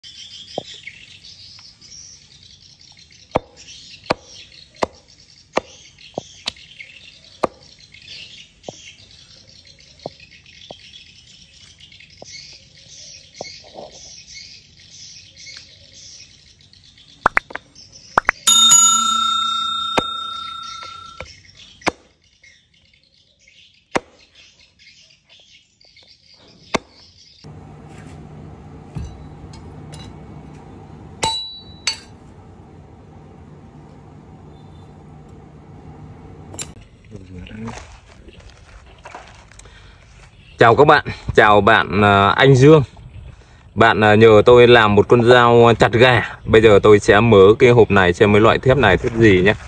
Chào các bạn, chào bạn anh Dương. Bạn nhờ tôi làm một con dao chặt gà. Bây giờ tôi sẽ mở cái hộp này xem mấy loại thép này thép gì nhé.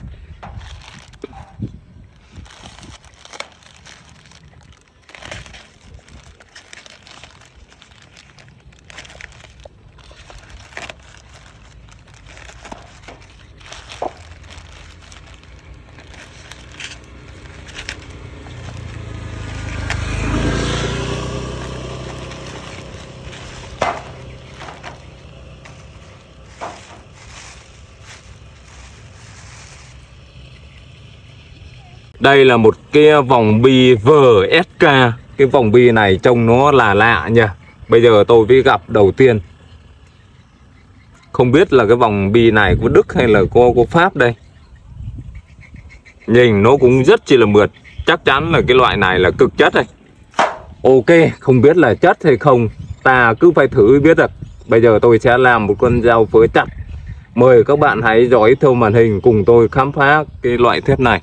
Đây là một cái vòng bi VSK. Cái vòng bi này trông nó là lạ nha. Bây giờ tôi mới gặp đầu tiên. Không biết là cái vòng bi này có Đức hay là có Pháp đây. Nhìn nó cũng rất chi là mượt. Chắc chắn là cái loại này là cực chất đây. Ok, không biết là chất hay không, ta cứ phải thử biết được. Bây giờ tôi sẽ làm một con dao phớ chặt. Mời các bạn hãy dõi theo màn hình cùng tôi khám phá cái loại thép này.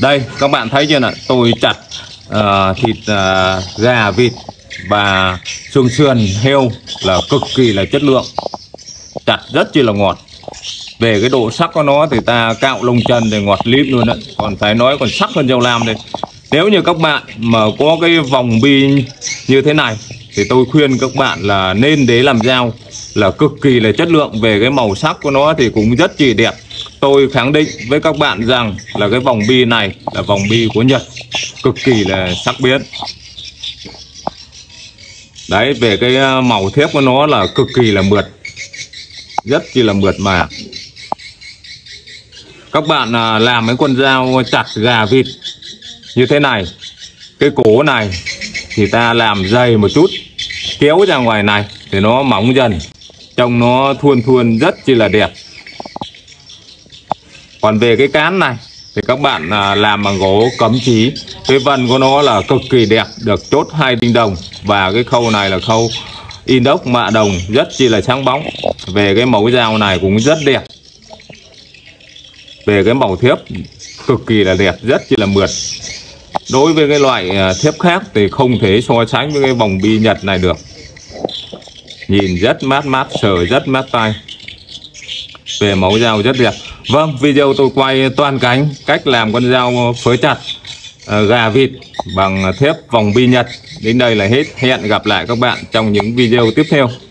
Đây các bạn thấy chưa nào, tôi chặt thịt gà, vịt và xương sườn heo là cực kỳ là chất lượng, chặt rất chi là ngọt. Về cái độ sắc của nó thì ta cạo lông chân thì ngọt lít luôn đấy, còn phải nói còn sắc hơn dâu lam đây. Nếu như các bạn mà có cái vòng bi như thế này thì tôi khuyên các bạn là nên để làm dao, là cực kỳ là chất lượng. Về cái màu sắc của nó thì cũng rất chi đẹp. Tôi khẳng định với các bạn rằng là cái vòng bi này là vòng bi của Nhật, cực kỳ là sắc bén. Đấy, về cái màu thép của nó là cực kỳ là mượt, rất chi là mượt mà. Các bạn làm cái con dao chặt gà vịt như thế này, cái cổ này thì ta làm dày một chút, kéo ra ngoài này thì nó mỏng dần, trông nó thuôn thuôn rất chi là đẹp. Còn về cái cán này thì các bạn làm bằng gỗ cẩm chí, cái vân của nó là cực kỳ đẹp, được chốt 2 đinh đồng, và cái khâu này là khâu inox mạ đồng, rất chi là sáng bóng. Về cái mẫu dao này cũng rất đẹp, về cái màu thép cực kỳ là đẹp, rất chi là mượt. Đối với cái loại thép khác thì không thể so sánh với cái vòng bi Nhật này được. Nhìn rất mát mát, sờ rất mát tay. Về mẫu dao rất đẹp. Vâng, video tôi quay toàn cảnh cách làm con dao phới chặt gà vịt bằng thép vòng bi Nhật đến đây là hết. Hẹn gặp lại các bạn trong những video tiếp theo.